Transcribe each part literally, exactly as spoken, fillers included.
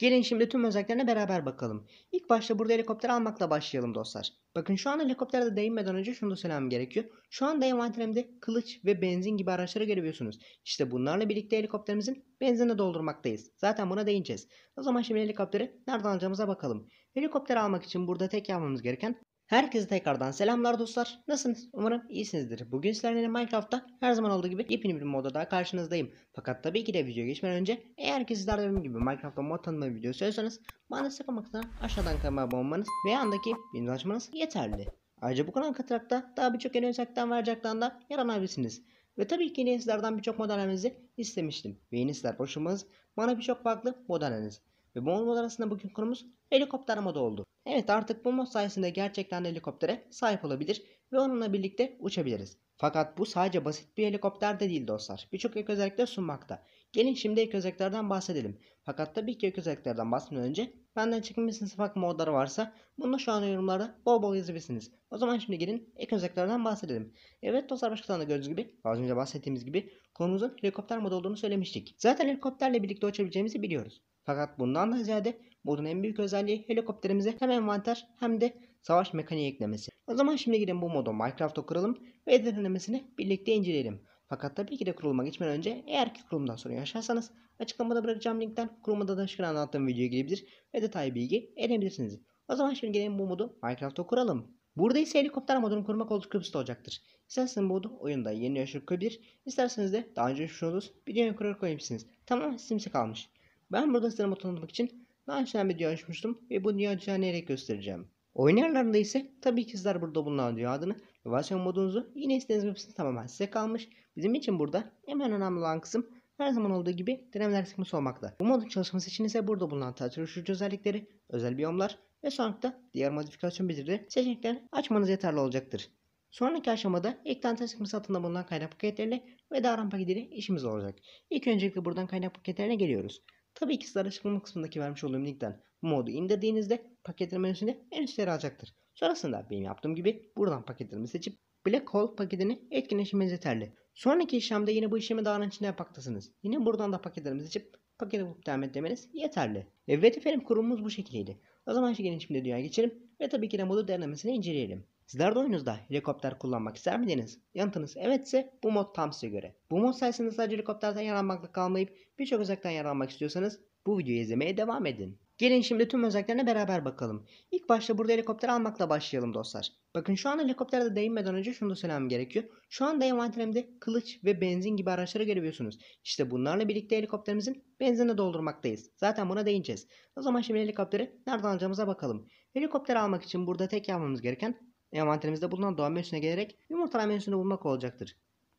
Gelin şimdi tüm özelliklerine beraber bakalım. İlk başta burada helikopter almakla başlayalım dostlar. Bakın şu an helikopterde değinmeden önce şunu da söylemem gerekiyor. Şu anda envanterimde kılıç ve benzin gibi araçları görebiliyorsunuz. İşte bunlarla birlikte helikopterimizin benzinini doldurmaktayız. Zaten buna değineceğiz. O zaman şimdi helikopteri nereden alacağımıza bakalım. Helikopter almak için burada tek yapmamız gereken herkese tekrardan selamlar dostlar. Nasılsınız? Umarım iyisinizdir. Bugün sizlerle Minecraft'ta her zaman olduğu gibi yepyeni bir modda daha karşınızdayım. Fakat tabii ki de videoya geçmeden önce eğer ki sizler de benim gibi Minecraft'ta mod tanıma videosu seviyorsanız bana destek olmak için aşağıdan kanalıma abone olmanız ve yandaki bildirim açmanız yeterli. Ayrıca bu kanal katılarak da daha birçok yeni özellikten ve harcaktan da yararlanabilirsiniz. Ve tabii ki yeni sizlerden birçok modellerinizi istemiştim. Ve yeni sizler boşumuz bana birçok farklı modelleriniz. Ve bu mod arasında bugün konumuz helikopter modu oldu. Evet, artık bu mod sayesinde gerçekten de helikoptere sahip olabilir ve onunla birlikte uçabiliriz. Fakat bu sadece basit bir helikopter de değil dostlar. Birçok ek özellikler sunmakta. Gelin şimdi ek özelliklerden bahsedelim. Fakat tabii ki ek özelliklerden bahsetmeden önce benden çekinmişsiniz farklı modları varsa bunu şu an yorumlarda bol bol yazabilirsiniz. O zaman şimdi gelin ek özelliklerden bahsedelim. Evet dostlar, başka da gördüğünüz gibi az önce bahsettiğimiz gibi konumuzun helikopter modu olduğunu söylemiştik. Zaten helikopterle birlikte uçabileceğimizi biliyoruz. Fakat bundan da ziyade modun en büyük özelliği helikopterimize hem envanter hem de savaş mekaniği eklemesi. O zaman şimdi gelin bu modu Minecraft'ta kuralım ve denemesini birlikte inceleyelim. Fakat tabii ki de kuruluma geçmeden önce eğer ki kurulumdan sorun yaşarsanız açıklamada bırakacağım linkten kurulumda da şıkkın anlattığım videoya girebilir ve detaylı bilgi edebilirsiniz. O zaman şimdi gelin bu modu Minecraft'ta kuralım. Burada ise helikopter modunu kurmak oldukça basit olacaktır. İsterseniz bu modu oyunda yeni yaşayıp koyabilir, isterseniz de daha önce yaşadığınız videoya kurarak koyabilirsiniz. Tamamen sizimize kalmış. Ben burada size modu tanıtmak için daha önceden bir video açmıştım ve bu dünya düzenleyerek göstereceğim. Oynayanlarında ise tabii ki sizler burada bulunan dünya adını ve versiyon modunuzu yine istediğiniz gibi tamamen size kalmış. Bizim için burada en önemli olan kısım her zaman olduğu gibi denemeler kısmı olmakta. Bu modun çalışması için ise burada bulunan tartışıcı özellikleri, özel biyomlar ve sonraki diğer modifikasyon bildirileri seçeneklerini açmanız yeterli olacaktır. Sonraki aşamada ekran tasarımı altında bulunan kaynak paketleriyle ve davran paketiyle işimiz olacak. İlk öncelikle buradan kaynak paketlerine geliyoruz. Tabii ki sizlere açıklama kısmındaki vermiş olduğum linkten bu modu indirdiğinizde paketler menüsünde en üst yere alacaktır. Sonrasında benim yaptığım gibi buradan paketlerimi seçip Black Hole paketini etkinleştirmeniz yeterli. Sonraki işlemde yine bu işlemi daha içinde yapmaktasınız. Yine buradan da paketlerimi seçip paketi bulup devam et demeniz yeterli. Evet efendim, kurumumuz bu şekildeydi. O zaman gelin şimdi dünyaya geçelim ve tabii ki de modu denemesini inceleyelim. Sizler de oyunuzda helikopter kullanmak ister miydiniz? Yanıtınız evetse bu mod tam size göre. Bu mod sayesinde sadece helikopterden yararlanmakla kalmayıp birçok özellikten yararlanmak istiyorsanız bu videoyu izlemeye devam edin. Gelin şimdi tüm özelliklerine beraber bakalım. İlk başta burada helikopter almakla başlayalım dostlar. Bakın şu an helikopterde değinmeden önce şunu da söylemem gerekiyor. Şu anda envanterimde kılıç ve benzin gibi araçları görebiliyorsunuz. İşte bunlarla birlikte helikopterimizin benzinini doldurmaktayız. Zaten buna değineceğiz. O zaman şimdi helikopteri nereden alacağımıza bakalım. Helikopter almak için burada tek yapmamız gereken envanterimizde bulunan doğa menüsüne gelerek yumurtalar menüsünü bulmak olacaktır.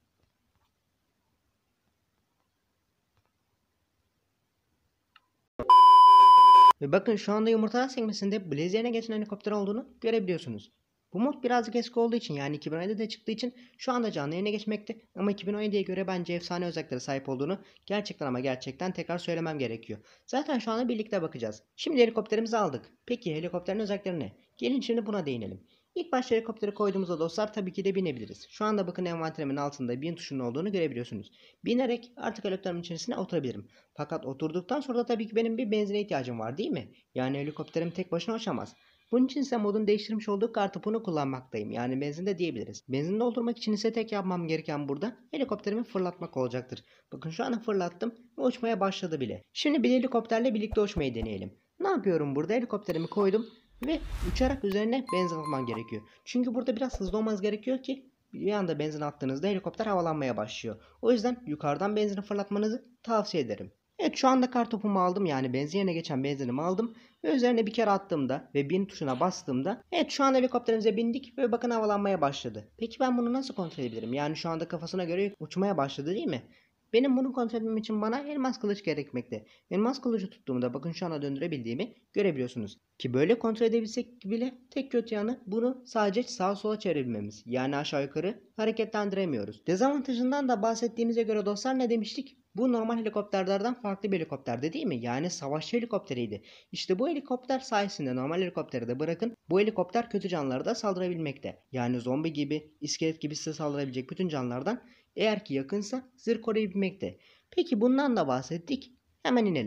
Ve bakın şu anda yumurtalar sekmesinde Blaze yerine geçen helikopter olduğunu görebiliyorsunuz. Bu mod birazcık eski olduğu için, yani iki bin on yedide çıktığı için şu anda canlı yayına geçmekte, ama iki bin on yediye göre bence efsane özelliklere sahip olduğunu gerçekten ama gerçekten tekrar söylemem gerekiyor. Zaten şu anda birlikte bakacağız. Şimdi helikopterimizi aldık. Peki helikopterin özellikleri ne? Gelin şimdi buna değinelim. İlk başta helikopteri koyduğumuzda dostlar tabii ki de binebiliriz. Şu anda bakın envanterimin altında bin tuşunun olduğunu görebiliyorsunuz. Binerek artık helikopterin içerisine oturabilirim. Fakat oturduktan sonra da tabii ki benim bir benzine ihtiyacım var değil mi? Yani helikopterim tek başına uçamaz. Bunun için ise modun değiştirmiş olduğu kartopunu kullanmaktayım. Yani benzinde diyebiliriz. Benzin doldurmak için ise tek yapmam gereken burada helikopterimi fırlatmak olacaktır. Bakın şu anda fırlattım ve uçmaya başladı bile. Şimdi bir helikopterle birlikte uçmayı deneyelim. Ne yapıyorum burada? Helikopterimi koydum ve uçarak üzerine benzin atman gerekiyor. Çünkü burada biraz hızlı olmanız gerekiyor ki bir anda benzin attığınızda helikopter havalanmaya başlıyor. O yüzden yukarıdan benzini fırlatmanızı tavsiye ederim. Evet, şu anda kartopumu aldım, yani benzin yerine geçen benzinimi aldım ve üzerine bir kere attığımda ve bin tuşuna bastığımda evet şu an helikopterimize bindik ve bakın havalanmaya başladı. Peki ben bunu nasıl kontrol edebilirim? Yani şu anda kafasına göre uçmaya başladı değil mi? Benim bunu kontrol etmem için bana elmas kılıç gerekmekte. Elmas kılıcı tuttuğumda bakın şu anda döndürebildiğimi görebiliyorsunuz. Ki böyle kontrol edebilsek bile tek kötü yanı bunu sadece sağa sola çevirebilmemiz. Yani aşağı yukarı hareketlendiremiyoruz. Dezavantajından da bahsettiğimize göre dostlar ne demiştik? Bu normal helikopterlerden farklı bir helikopterdi değil mi? Yani savaşçı helikopteriydi. İşte bu helikopter sayesinde normal helikopteri de bırakın, bu helikopter kötü canlılara da saldırabilmekte. Yani zombi gibi, iskelet gibi size saldırabilecek bütün canlılardan eğer ki yakınsa zırh koruyabilmekte. Peki bundan da bahsettik. Hemen inelim.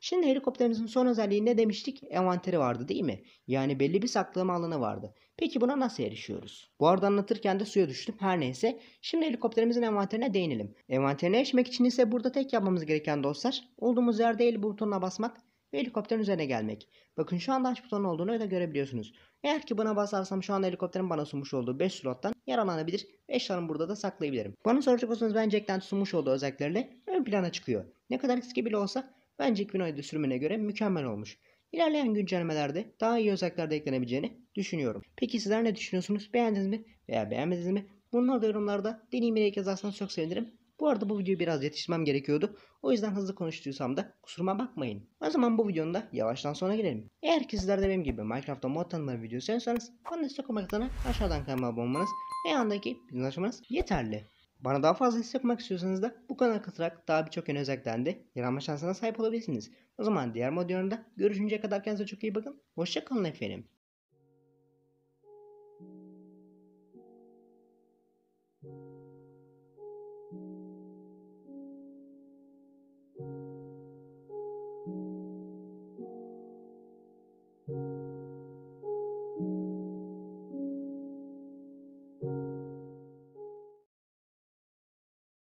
Şimdi helikopterimizin son özelliği ne demiştik? Envanteri vardı değil mi? Yani belli bir saklama alanı vardı. Peki buna nasıl erişiyoruz? Bu arada anlatırken de suya düştüm. Her neyse. Şimdi helikopterimizin envanterine değinelim. Envanterine erişmek için ise burada tek yapmamız gereken dostlar, olduğumuz yerde el butonuna basmak ve helikopterin üzerine gelmek. Bakın şu anda aç butonu olduğunu da görebiliyorsunuz. Eğer ki buna basarsam şu anda helikopterin bana sunmuş olduğu beş slottan yararlanabilir ve eşyalarımı burada da saklayabilirim. Bana soracak olsanız bence eklenti sunmuş olduğu özelliklerle ön plana çıkıyor. Ne kadar eski bile olsa bence iki bin on yedi sürümüne göre mükemmel olmuş. İlerleyen güncellemelerde daha iyi özellikler de eklenebileceğini düşünüyorum. Peki sizler ne düşünüyorsunuz? Beğendiniz mi veya beğenmediniz mi? Bunları da yorumlarda deneyimleri yazarsanız çok sevinirim. Bu arada bu videoyu biraz yetiştirmem gerekiyordu. O yüzden hızlı konuştuysam da kusuruma bakmayın. O zaman bu videonun da yavaştan sona gelelim. Eğer ki sizler de benim gibi Minecraft'ta mod tanımları video seviyorsanız bana destek olmak adına aşağıdan kanalıma abone olmanız ve yanındaki bildirim açmanız yeterli. Bana daha fazla destek olmak istiyorsanız da bu kanala katılarak daha birçok yeni özellikten de yer alma şansına sahip olabilirsiniz. O zaman diğer mod videolarında görüşünceye kadar kendinize çok iyi bakın. Hoşça kalın efendim.